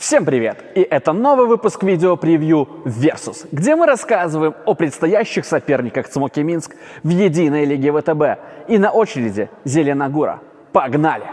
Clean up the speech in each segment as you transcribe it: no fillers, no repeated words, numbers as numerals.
Всем привет! И это новый выпуск видео-превью Versus, где мы рассказываем о предстоящих соперниках Цмоки Минск в единой лиге ВТБ. И на очереди Зеленогура. Погнали!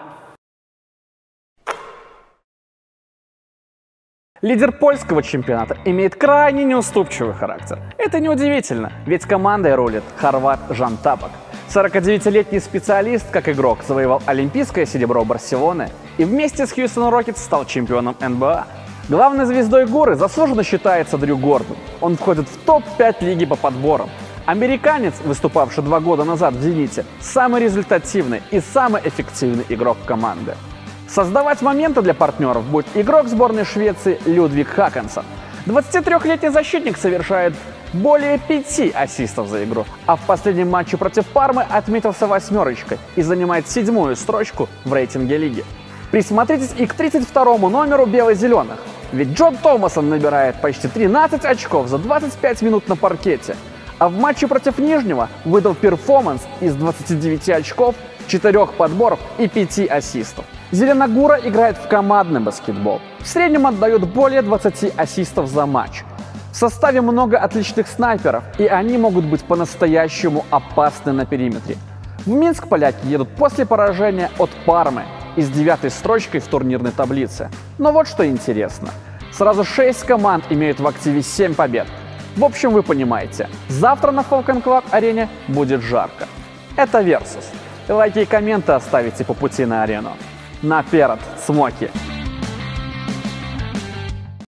Лидер польского чемпионата имеет крайне неуступчивый характер. Это неудивительно, ведь командой рулит хорват Жан Тапок. 49-летний специалист, как игрок, завоевал олимпийское серебро Барселоны и вместе с Хьюстон Рокетс стал чемпионом НБА. Главной звездой Гуры заслуженно считается Дрю Гордон. Он входит в топ-5 лиги по подборам. Американец, выступавший 2 года назад в «Зените», самый результативный и самый эффективный игрок команды. Создавать моменты для партнеров будет игрок сборной Швеции Людвиг Хаккенсон. 23-летний защитник совершает более 5 ассистов за игру, а в последнем матче против Пармы отметился 8-очкой и занимает 7-ю строчку в рейтинге лиги. Присмотритесь и к 32-му номеру бело-зеленых, ведь Джон Томасон набирает почти 13 очков за 25 минут на паркете, а в матче против Нижнего выдал перформанс из 29 очков, 4 подборов и 5 ассистов. Зеленогура играет в командный баскетбол. В среднем отдают более 20 ассистов за матч. В составе много отличных снайперов, и они могут быть по-настоящему опасны на периметре. В Минск поляки едут после поражения от Пармы и с 9-й строчкой в турнирной таблице. Но вот что интересно. Сразу 6 команд имеют в активе 7 побед. В общем, вы понимаете, завтра на Falcon Club арене будет жарко. Это Versus. Лайки и комменты оставите по пути на арену. Наперед, Цмоки!